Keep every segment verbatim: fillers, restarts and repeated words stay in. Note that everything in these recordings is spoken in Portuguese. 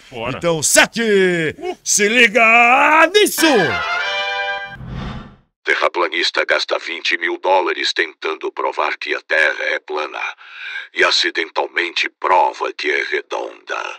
Bora. Então, sete! Uh. Se liga nisso! Terraplanista gasta vinte mil dólares tentando provar que a Terra é plana e acidentalmente prova que é redonda.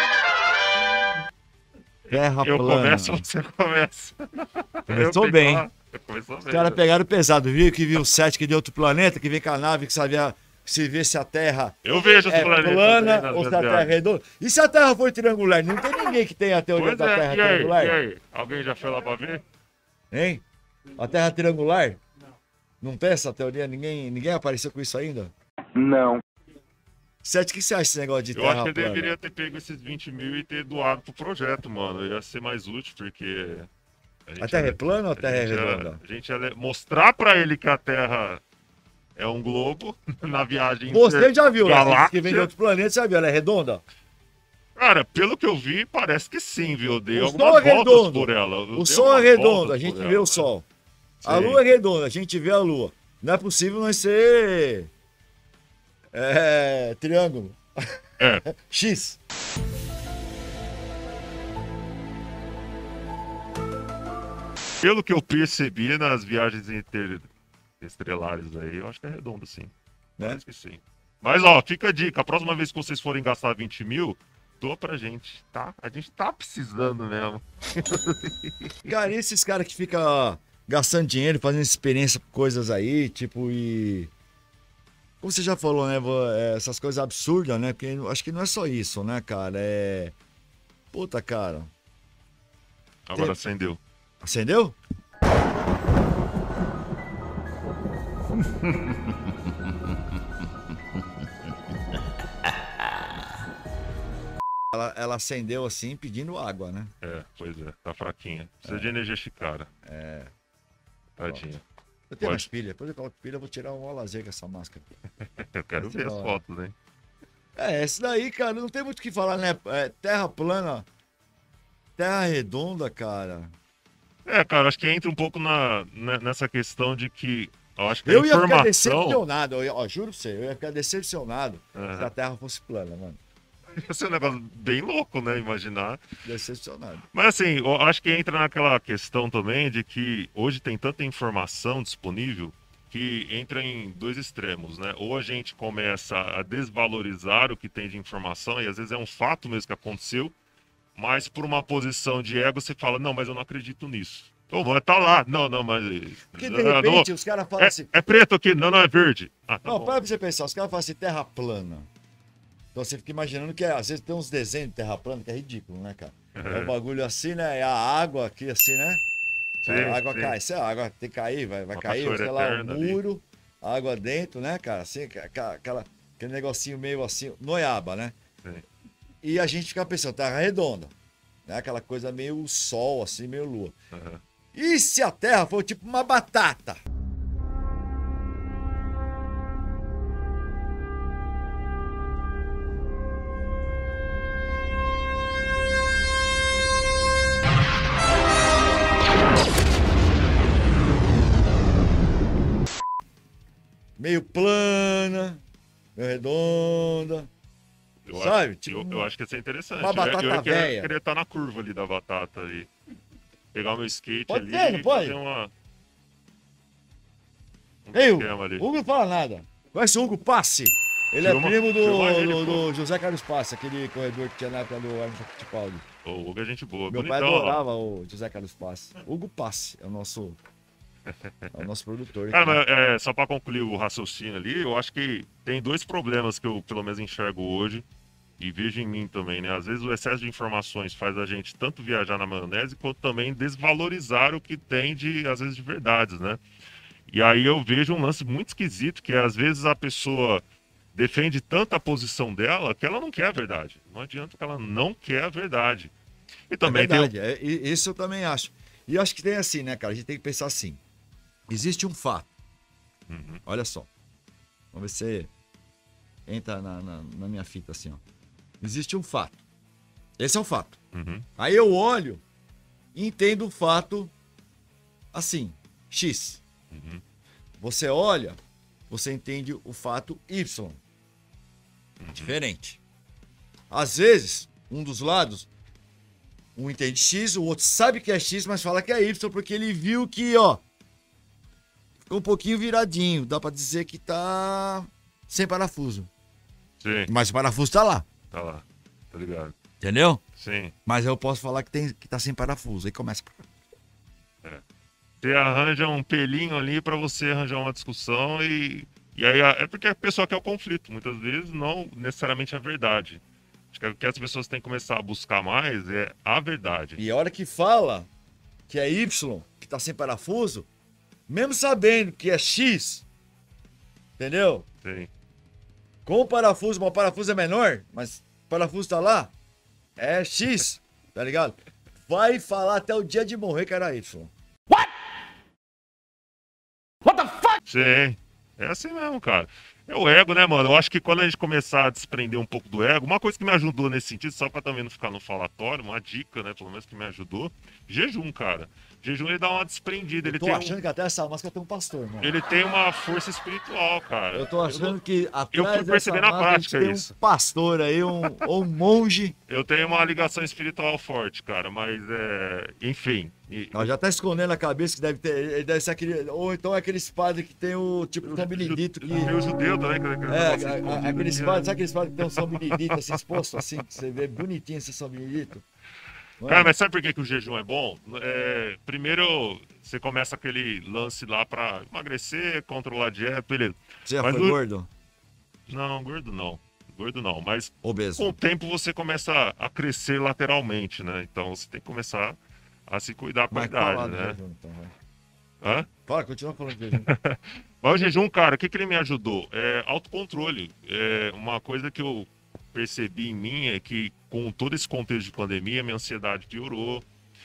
Terra eu plana. começo ou você começa? Começou bem. Lá, começou Os bem. caras pegaram pesado, viu? Que viu o sete que de outro planeta, que vem com a nave, que sabia se vê se a Terra eu vejo é plana aí, ou se a Terra é redonda. E se a Terra for triangular? Não tem ninguém que tenha a teoria pois da é, Terra e aí, triangular. E aí? Alguém já foi lá pra ver? Hein? A Terra triangular? Não. Não tem essa teoria? Ninguém, ninguém apareceu com isso ainda? Não. Sete, o que você acha desse negócio de eu Terra acho que ele plana? deveria ter pego esses vinte mil e ter doado pro projeto, mano. Ia ser mais útil, porque... A, a Terra ia, é plana ou a Terra a é redonda? Ia, a gente ia mostrar pra ele que a Terra é um globo na viagem. Você já viu, galáxia. Né? Que vem de outro planeta, você já viu? Ela é redonda? Cara, pelo que eu vi, parece que sim, viu? Eu dei o algumas sol é voltas redondo. por ela. Eu o sol é redondo, a gente vê ela, o sol. Né? A lua é redonda, a gente vê a lua. Não é possível nós ser... É... triângulo. É. X. Pelo que eu percebi nas viagens interestelares aí, eu acho que é redondo, sim. Né? Parece que sim. Mas, ó, fica a dica. A próxima vez que vocês forem gastar vinte mil, doa pra gente, tá? A gente tá precisando mesmo. Cara, e esses caras que ficam gastando dinheiro, fazendo experiência com coisas aí, tipo, e... Como você já falou, né? Essas coisas absurdas, né? Porque acho que não é só isso, né, cara? É... Puta, cara. Agora Tem... acendeu. Acendeu? ela, ela acendeu assim, pedindo água, né? É, pois é. Tá fraquinha. Precisa é. de energia Chicara. É. Tadinha. Eu tenho Pode. mais pilha. Depois eu coloco pilha, eu vou tirar um lazer com essa máscara. Eu quero ver as fotos, hein? É, esse daí, cara, não tem muito o que falar, né? É, terra plana, terra redonda, cara. É, cara, acho que entra um pouco na, nessa questão de que... Eu, acho que eu a ia informação... ficar decepcionado, eu ia, ó, juro pra você, eu ia ficar decepcionado uhum. se a terra fosse plana, mano. Ia ser um negócio bem louco, né? Imaginar. Decepcionado. Mas assim, eu acho que entra naquela questão também de que hoje tem tanta informação disponível que entra em dois extremos, né? Ou a gente começa a desvalorizar o que tem de informação, e às vezes é um fato mesmo que aconteceu, mas por uma posição de ego você fala, não, mas eu não acredito nisso. Então, mas tá lá. Não, não, mas... Porque de repente não, os caras falam é, assim... É preto aqui, não, não, é verde. Ah, tá não, bom. para pra você pensar, os caras falam assim, terra plana. Então você fica imaginando que às vezes tem uns desenhos de terra plana que é ridículo, né, cara? É, é um bagulho assim, né? É a água aqui assim, né? Sim, a água sim. cai. Se a água tem que cair, vai, vai cair, sei lá, um muro, ali. Água dentro, né, cara? Assim, aquela, aquele negocinho meio assim, noiaba, né? Sim. E a gente fica pensando, terra redonda. Né? Aquela coisa meio sol, assim, meio lua. Uhum. E se a terra for tipo uma batata? Meio plana, meio redonda, eu sabe? Acho, tipo eu, eu acho que isso é interessante. Uma batata eu, eu, eu velha. Eu queria estar na curva ali da batata ali. Pegar o meu skate pode ali ter, não e pode? fazer uma... Um Ei, o ali. Hugo não fala nada. Conhece o Hugo Passe? Ele filma, é primo do, ele, do, do José Carlos Passe, aquele corredor que tinha na época do Emerson Fittipaldi. O Hugo é gente boa. Meu bonitão, pai adorava ó. o José Carlos Passe. Hugo Passe é o nosso... É o nosso produtor. Cara, mas, é, só para concluir o raciocínio ali, eu acho que tem dois problemas que eu, pelo menos, enxergo hoje e vejo em mim também, né? Às vezes o excesso de informações faz a gente tanto viajar na maionese, quanto também desvalorizar o que tem de, às vezes, de verdades, né? E aí eu vejo um lance muito esquisito, que é, às vezes a pessoa defende tanta a posição dela que ela não quer a verdade. Não adianta que ela não quer a verdade. E também é verdade, tem... é, isso eu também acho. E eu acho que tem assim, né, cara? A gente tem que pensar assim. Existe um fato. Uhum. Olha só. Vamos ver se você entra na, na, na minha fita assim, ó. Existe um fato. Esse é o fato. Uhum. Aí eu olho e entendo o fato assim, X. Uhum. Você olha, você entende o fato Y. Uhum. Diferente. Às vezes, um dos lados Um entende X, o outro sabe que é X, mas fala que é Y, porque ele viu que, ó, ficou um pouquinho viradinho. Dá pra dizer que tá sem parafuso. Sim. Mas o parafuso tá lá. Tá lá. Tá ligado. Entendeu? Sim. Mas eu posso falar que, tem, que tá sem parafuso. Aí começa. É. Você arranja um pelinho ali pra você arranjar uma discussão e... E aí é porque a pessoa quer o conflito. Muitas vezes não necessariamente a verdade. Acho que o que as pessoas têm que começar a buscar mais é a verdade. E a hora que fala que é Y, que tá sem parafuso, mesmo sabendo que é X, entendeu? Sim. Com o parafuso, mas o parafuso é menor, mas o parafuso tá lá, é X, tá ligado? Vai falar até o dia de morrer que era Y. What? What the fuck? Sim. É assim mesmo, cara. É o ego, né, mano? Eu acho que quando a gente começar a desprender um pouco do ego, uma coisa que me ajudou nesse sentido, só pra também não ficar no falatório, uma dica, né, pelo menos que me ajudou, jejum, cara. Jejum, ele dá uma desprendida. Ele Eu tô tem achando um... que até essa máscara tem um pastor, mano. Ele tem uma força espiritual, cara. Eu tô achando eu... que atrás eu fui perceber dessa na máscara prática tem isso. um pastor aí, um, ou um monge. Eu tenho uma ligação espiritual forte, cara, mas é... Enfim. E... Ela já tá escondendo a cabeça que deve ter. Ele deve ser aquele. Ou então é aqueles padres que tem o tipo São Benedito. Que... Tem o judeu também, que É, a, a, aqueles padres, sabe aqueles padres que tem um São Benedito assim exposto, assim, que você vê bonitinho esse São Benedito? Não é? Cara, mas sabe por que, que o jejum é bom? É, primeiro, você começa aquele lance lá pra emagrecer, controlar a dieta, beleza. Você já Mas foi o- gordo? Não, gordo não. Gordo não, mas Obeso. com o tempo você começa a crescer lateralmente, né? Então você tem que começar a se cuidar com a Mas fala idade, do né? jejum, então, vai. Hã? Fala, continua falando de jejum. Mas o jejum, cara, o que, que ele me ajudou? É autocontrole. É uma coisa que eu percebi em mim é que com todo esse contexto de pandemia, minha ansiedade piorou.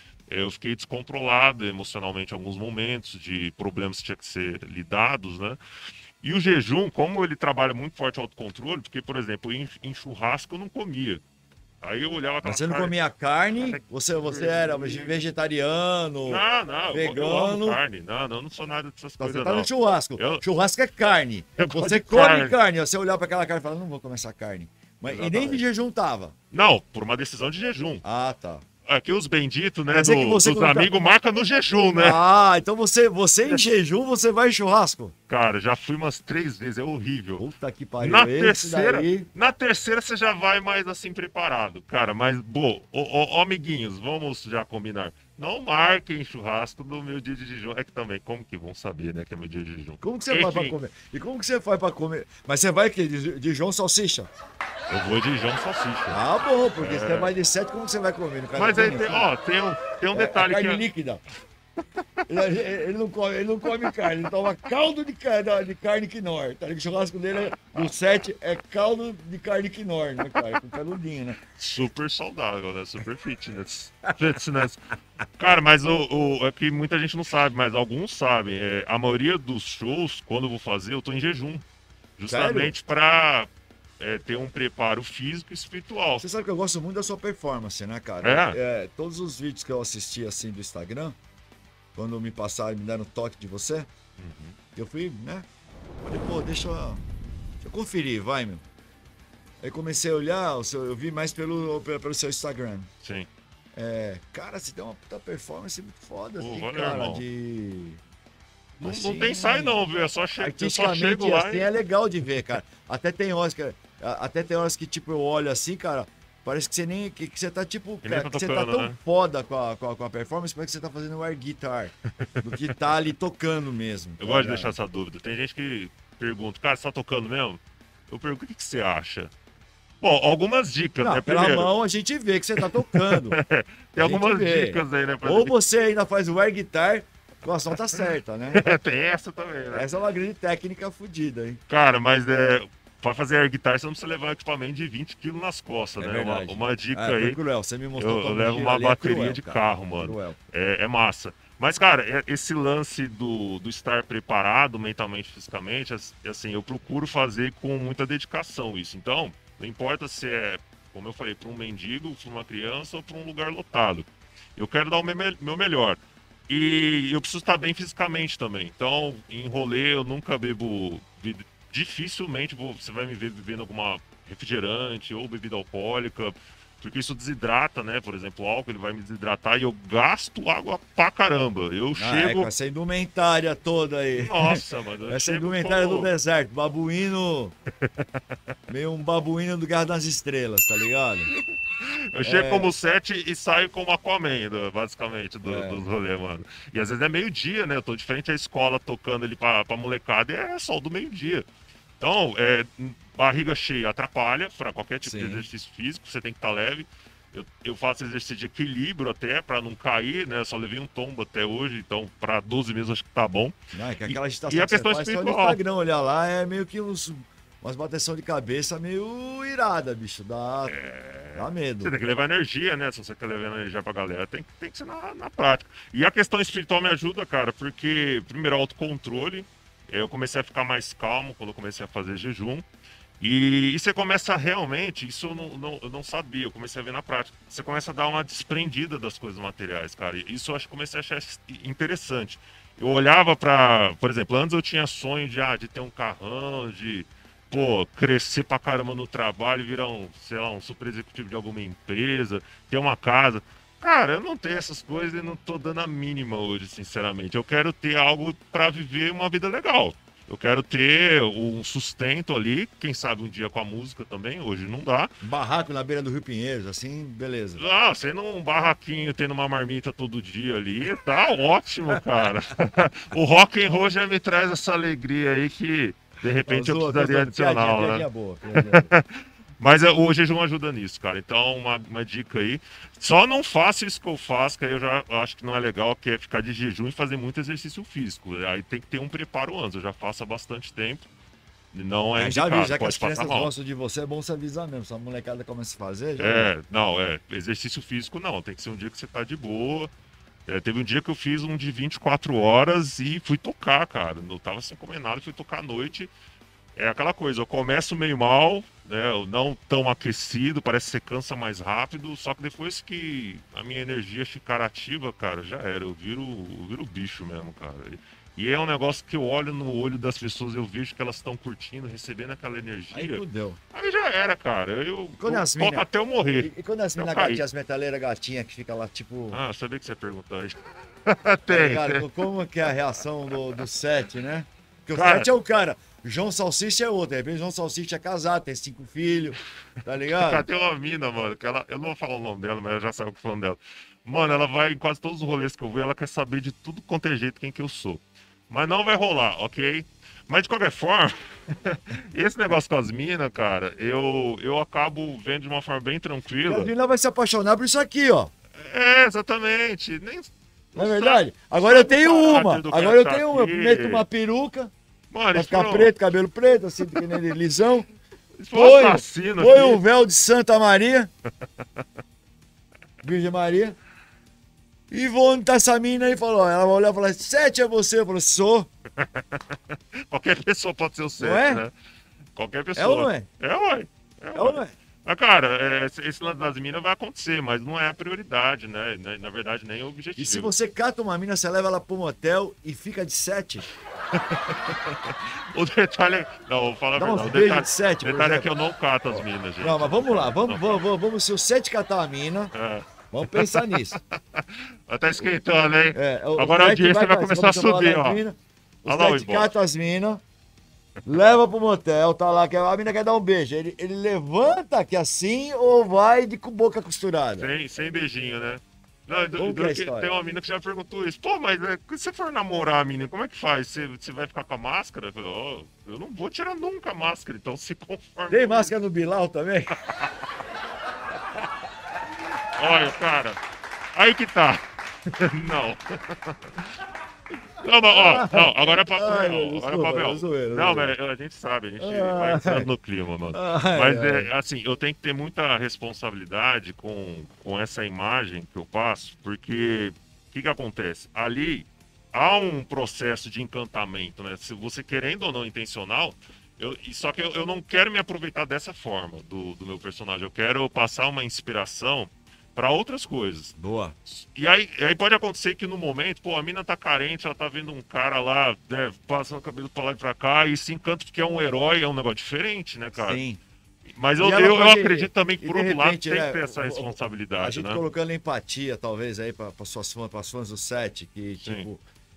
Eu fiquei descontrolado emocionalmente em alguns momentos, de problemas que tinham que ser lidados, né? E o jejum, como ele trabalha muito forte o autocontrole, porque, por exemplo, em, em churrasco eu não comia. Aí eu olhava aquela Mas você não carne- comia carne? Você, você era vegetariano? Não, não, eu- eu amo vegano. carne. Não, não, eu não sou nada dessas Então, coisas, você tá não. no churrasco. Eu- Churrasco é carne. Eu gosto Você de come carne. carne. Você olhar pra aquela carne e fala, não vou comer essa carne. Mas, e nem de Exatamente. jejum tava. Não, por uma decisão de jejum. Ah, tá. Aqui os benditos, né, Quer dizer que do- você dos coloca- amigos marca no jejum, né? Ah, então você, você em jejum, você vai em churrasco? Cara, já fui umas três vezes, é horrível. Puta que pariu. Na esse terceira, daí... na terceira você já vai mais assim preparado, cara. Mas, bom, ó, ó, ó, amiguinhos, vamos já combinar. Não marquem churrasco no meu dia de jejum. É que também, como que vão saber, né, que é meu dia de jejum? Como que você faz pra Enfim. comer? E como que você faz pra comer? Mas você vai que de, de João Salsicha? Eu vou de jejum salsicha. Ah, bom, porque se você vai de sete, como que você vai comer? No caso Mas do aí menino? tem, ó, tem um, tem um É, detalhe é carne que. líquida. Ele, ele não come, ele não come carne, ele toma caldo de, ca- de carne quinor. Tá? ligado? O churrasco dele é- do sete é caldo de carne quinor, né, cara? Com peludinho, né? Super saudável, né? Super fitness. Fitness. Cara, mas o, o- é que muita gente não sabe, mas alguns sabem. É, a maioria dos shows, quando eu vou fazer, eu tô em jejum. Justamente pra é, ter um preparo físico e espiritual. Você sabe que eu gosto muito da sua performance, né, cara? É? É, todos os vídeos que eu assisti assim do Instagram, quando me passaram, me deram toque de você, Uhum. eu fui, né? Falei, pô, deixa eu, deixa eu conferir, vai, meu. Aí comecei a olhar, o seu, eu vi mais pelo, pelo, pelo seu Instagram. Sim. É, cara, você tem uma puta performance muito foda, Pô, assim, valeu, cara, irmão. de... Não, Assim, não tem sai não, viu? É só che... eu só Artisticamente, chego lá assim, e... é legal de ver, cara. Até tem horas que, até tem horas que tipo, eu olho assim, cara, parece que você nem, que, que você tá, tipo, Que nem cara, tá que você tá tocando, tão né? foda com a, com, a, com a performance, parece que você tá fazendo air guitar, do que tá ali tocando mesmo. Eu tá gosto de ligado? deixar essa dúvida. Tem gente que pergunta, cara, você tá tocando mesmo? Eu pergunto, o que, que você acha? Bom, algumas dicas, Não, né? pela Primeiro, mão a gente vê que você tá tocando. tem a gente algumas vê. dicas aí, né? pra Ou gente- você ainda faz o air guitar, a ação tá certa, né? Tem essa também, né? Essa é uma grande técnica fodida, hein? Cara, mas é... Pra fazer air guitar, você não precisa levar um equipamento de vinte quilos nas costas, É né? Uma, verdade. uma dica Ah, foi aí, cruel, você me mostrou eu, eu como levo gira uma ali, é bateria cruel, de cara. carro, mano. Cruel. É, é massa. Mas, cara, é- esse lance do, do estar preparado mentalmente, fisicamente, as- assim, eu procuro fazer com muita dedicação isso. Então, não importa se é, como eu falei, para um mendigo, para uma criança ou para um lugar lotado. Eu quero dar o meu, me- meu melhor. E eu preciso estar bem fisicamente também. Então, em rolê, eu nunca bebo. be- Dificilmente vou- você vai me ver bebendo alguma refrigerante ou bebida alcoólica. porque isso desidrata, né? Por exemplo, o álcool ele vai me desidratar e eu gasto água pra caramba. Eu Ah, chego. é, com essa indumentária toda aí. Nossa, mano. eu Essa chego indumentária como- do deserto, babuíno. Meio um babuíno do Guerra das Estrelas, tá ligado? Eu chego É. como sete e saio como Aquaman, do- basicamente, do, É. dos rolês, mano. E às vezes é meio-dia, né? Eu tô de frente à escola tocando ali pra, pra molecada e é sol do meio-dia. Então, é, barriga cheia atrapalha pra qualquer tipo de Sim. exercício físico, você tem que estar leve. Eu, eu faço exercício de equilíbrio até, pra não cair, né? Eu só levei um tombo até hoje, então pra doze meses acho que tá bom. Não, é que aquela E- agitação e a que você questão faz, tem no espiritual. Instagram, olhar lá, é meio que uns, umas bateção de cabeça meio irada, bicho. Dá, dá medo. Você tem que levar energia, né? Se você quer levar energia pra galera, tem, que- tem que ser na, na prática. E a questão espiritual me ajuda, cara, porque, primeiro, autocontrole. Eu comecei a ficar mais calmo quando eu comecei a fazer jejum. E, e você começa a realmente, isso eu não, não, eu não sabia, eu comecei a ver na prática. Você começa a dar uma desprendida das coisas materiais, cara. E isso eu acho que comecei a achar interessante. Eu olhava pra, por exemplo, antes eu tinha sonho de, ah, de ter um carrão, de, pô, crescer pra caramba no trabalho, virar um, sei lá, um super executivo de alguma empresa, ter uma casa. Cara, eu não tenho essas coisas e não tô dando a mínima hoje, sinceramente. Eu quero ter algo pra viver uma vida legal. Eu quero ter um sustento ali, quem sabe um dia com a música também, hoje não dá. Barraco na beira do Rio Pinheiros, assim, beleza. Ah, sendo um barraquinho, tendo uma marmita todo dia ali, tá ótimo, cara. O rock and roll já me traz essa alegria aí que, de repente, eu Zoa, precisaria tô zoando. adicional, Piadinha, né? piadinha boa, piadinha boa. Mas é, o jejum ajuda nisso, cara. Então, uma, uma dica aí. Só não faça isso que eu faço, que aí eu já acho que não é legal, que é ficar de jejum e fazer muito exercício físico. Aí tem que ter um preparo antes. Eu já faço há bastante tempo. Não é É, já vi, indicado, já que pode as passar crianças mal. gostam de você, é bom você avisar mesmo. Se a molecada começa a fazer, já É, não, é. Exercício físico não. Tem que ser um dia que você tá de boa. É, teve um dia que eu fiz um de vinte e quatro horas e fui tocar, cara. Eu tava sem comer nada, fui tocar à noite. É aquela coisa, eu começo meio mal, né? Eu não tão aquecido, parece que você cansa mais rápido. Só que depois que a minha energia ficar ativa, cara, já era. Eu viro, eu viro bicho mesmo, cara. E é um negócio que eu olho no olho das pessoas, eu vejo que elas estão curtindo, recebendo aquela energia. Aí fudeu. Aí já era, cara. Eu, Quando eu as toco mina- até eu morrer. E, e quando as Eu minas caí. gatinhas, as metaleiras gatinhas que fica lá, tipo. Ah, sabia que você ia perguntar isso. tá tem, ligado? tem. Como que é a reação do, do Sete, né? Porque o Cara- Sete é o cara. João Salsicha é outro. De repente, João Salsicha é casado, tem cinco filhos, tá ligado? Cadê uma mina, mano? Que ela, eu não vou falar o nome dela, mas eu já sabe o que falando dela. Mano, ela vai em quase todos os rolês que eu vou, ela quer saber de tudo quanto é jeito quem que eu sou. Mas não vai rolar, ok? Mas de qualquer forma, esse negócio com as minas, cara, eu, eu acabo vendo de uma forma bem E tranquila. a mina vai se apaixonar por isso aqui, ó. É, exatamente. Nem, Não é sabe- verdade? Agora eu sabe o tenho caráter uma. do Agora eu cara tenho uma. Eu aqui. meto uma peruca, Mano, pra isso ficar foi um- preto, cabelo preto, assim, que nem de lisão. isso foi um Põe, assassino põe aqui. o véu de Santa Maria. Virgem Maria. E vou onde tá essa mina aí e falou, ó, ela vai olhar e falar, Sete é você? Eu falo, sou. Qualquer pessoa pode ser o certo, é? né? Qualquer pessoa. É ou não é? É, ué. É, É ou não é? Mas, cara, é, esse, esse lance das minas vai acontecer, mas não é a prioridade, né? Na, na verdade, nem o objetivo. E se você cata uma mina, você leva ela pra um hotel e fica de sete? O detalhe é... Não, vou falar a Dá uns verdade. O beijos detalhe, de sete, por detalhe é exemplo. que eu não cato as minas, gente. Não, mas vamos lá, vamos, vamos, vamos, vamos se o Sete catar a mina, É. vamos pensar nisso. Vai tá esquentando, hein? É, o Agora a Sete audiência vai pra- começar a vamos falar subir, das ó. mina, O Olha lá o Sete Ibope. cata as minas, leva pro motel, tá lá, que a mina quer dar um beijo. Ele, ele levanta aqui assim ou vai de com boca costurada? Sem, sem beijinho, né? Não, do- Como do- que é a que- história? tem uma mina que já perguntou isso. Pô, mas é, se você for namorar a mina, como é que faz? Você, você vai ficar com a máscara? Eu, falei, ó, eu não vou tirar nunca a máscara, então se conforme. Tem máscara no Bilal também? Olha, cara, aí que tá. Não. Não, mas, ó, não, agora é papo Ai, real. meu, Agora é desculpa, papo real. é zoeira, Não, zoeira. mas a gente sabe, a gente Ai. vai entrando no clima, mano. Ai, Mas, ai. é, assim, eu tenho que ter muita responsabilidade com, com essa imagem que eu passo, porque o que que acontece? Ali há um processo de encantamento, né? Se você querendo ou não intencional, eu, e só que eu, eu não quero me aproveitar dessa forma do, do meu personagem. Eu quero passar uma inspiração para outras coisas. Boa. E aí, aí pode acontecer que no momento, pô, a mina tá carente, ela tá vendo um cara lá, né, passando o cabelo pra lá e pra cá, e se encanta porque é um herói, é um negócio diferente, né, cara? Sim. Mas eu, E ela eu, eu pode- acredito também que, e por de outro lado, repente, tem né, que ter essa o- o- responsabilidade, A gente né? colocando empatia, talvez, aí para suas fãs, pras fãs do set, que, Sim. tipo,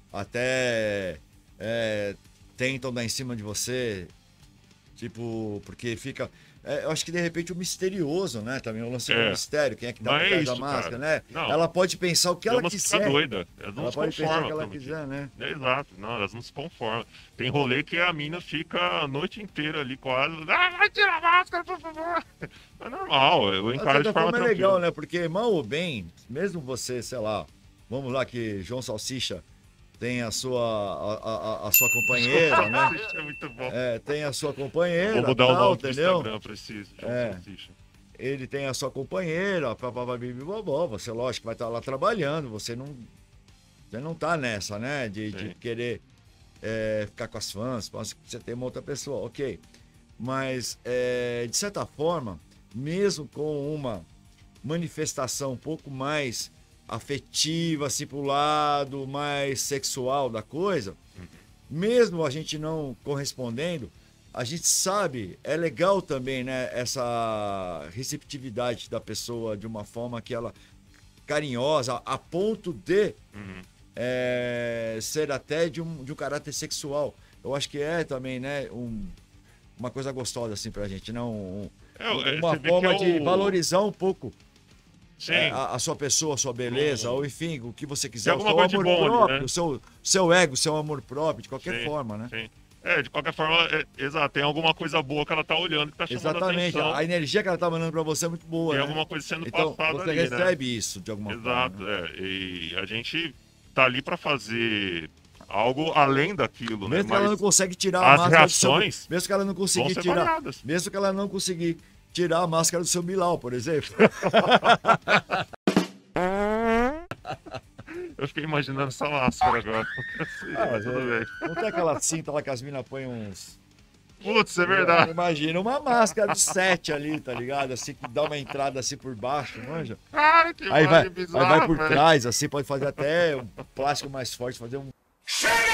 até é, tentam dar em cima de você, tipo, porque fica. É, eu acho que de repente o misterioso, né? Também o lance do É. mistério, quem é que tá Não por é trás da isso, máscara, cara. né? Não. Ela pode pensar o que ela Elas ficam quiser. doida. Elas não Ela se pode pensar o conformam. que ela Tommy. quiser, né? É, exato, não, elas não se conformam. Tem rolê que a mina fica a noite inteira ali quase. Ah, vai tirar a máscara, por favor. É normal, eu Mas, encaro de de forma forma é tranquila. legal, né? Porque, mal ou bem, mesmo você, sei lá, vamos lá que João Salsicha tem a sua, a, a, a sua companheira, né? Isso é muito bom. É, tem a sua companheira, Vou mudar o tal, nome do entendeu? Instagram pra esse João É. Salsicha. Ele tem a sua companheira, papapá, bibibobó, você, lógico, vai estar lá trabalhando, você não, você não tá nessa, né? De, de Sim. querer é, ficar com as fãs, você tem uma outra pessoa, ok. Mas, é, de certa forma, mesmo com uma manifestação um pouco mais afetiva, assim, pro lado mais sexual da coisa, mesmo a gente não correspondendo, a gente sabe, é legal também, né, essa receptividade da pessoa de uma forma que ela carinhosa, a ponto de Uhum. é, ser até de um, de um caráter sexual. Eu acho que é também, né, um, uma coisa gostosa assim pra gente, não um, É, é, uma você vê forma que é de o- valorizar um pouco Sim. é, a, a sua pessoa, a sua beleza, Hum. ou enfim, o que você quiser, o alguma seu coisa de amor bom ali, próprio, né? o seu, seu ego, o seu amor próprio, de qualquer Sim, forma, né? sim. É, de qualquer forma, é, exato, tem alguma coisa boa que ela tá olhando, que tá chamando Exatamente, atenção. a energia que ela tá mandando pra você é muito boa, Tem né? alguma coisa sendo Então, passada você ali, recebe né? isso de alguma Exato, forma. né? é. E a gente tá ali pra fazer algo além daquilo, né? Mesmo que ela não Mas consegue tirar a as máscara do seu... reações Mesmo que ela não vão conseguir ser tirar... variadas. Mesmo que ela não conseguir tirar a máscara do seu Bilal, por exemplo. Eu fiquei imaginando essa máscara agora. Ah, Mas tudo é, bem. não tem aquela cinta lá que as minas põem uns... Putz, é verdade. Imagina uma máscara do set ali, tá ligado? Assim, que dá uma entrada assim por baixo, manja? Cara, que Aí vai, imagem aí vai por velho. trás, assim, pode fazer até um plástico mais forte, fazer um... Chega!